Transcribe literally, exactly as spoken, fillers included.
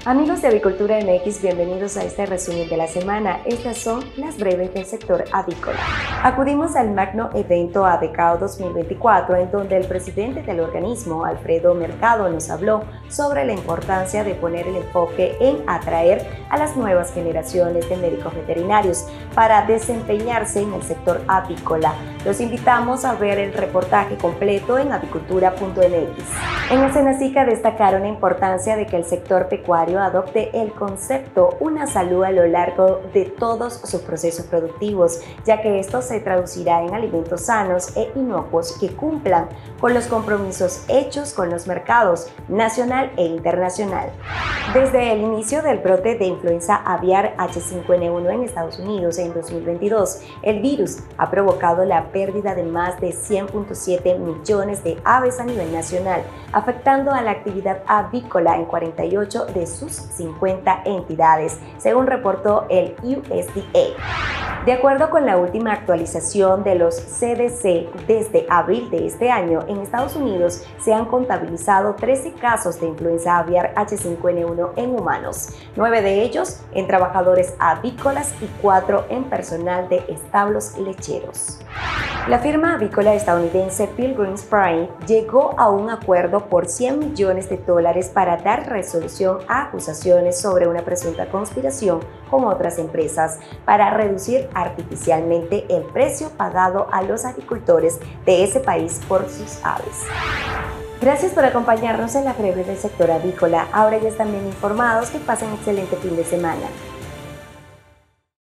Amigos de Avicultura M X, bienvenidos a este resumen de la semana. Estas son las breves del sector avícola. Acudimos al magno evento AVECAO dos mil veinticuatro, en donde el presidente del organismo, Alfredo Mercado, nos habló sobre la importancia de poner el enfoque en atraer a las nuevas generaciones de médicos veterinarios para desempeñarse en el sector avícola. Los invitamos a ver el reportaje completo en avicultura punto m x. En el Senacica destacaron la importancia de que el sector pecuario adopte el concepto Una Salud a lo largo de todos sus procesos productivos, ya que esto se traducirá en alimentos sanos e inocuos que cumplan con los compromisos hechos con los mercados nacional e internacional. Desde el inicio del brote de influenza aviar H cinco N uno en Estados Unidos en dos mil veintidós, el virus ha provocado la pérdida de más de cien punto siete millones de aves a nivel nacional, afectando a la actividad avícola en cuarenta y ocho de sus cincuenta entidades, según reportó el U S D A. De acuerdo con la última actualización de los C D C, desde abril de este año, en Estados Unidos se han contabilizado trece casos de influenza aviar H cinco N uno en humanos, nueve de ellos en trabajadores avícolas y cuatro en personal de establos lecheros. La firma avícola estadounidense Pilgrim's Pride llegó a un acuerdo por cien millones de dólares para dar resolución a acusaciones sobre una presunta conspiración con otras empresas para reducir artificialmente el precio pagado a los agricultores de ese país por sus aves. Gracias por acompañarnos en la breve del sector avícola. Ahora ya están bien informados. Que pasen un excelente fin de semana.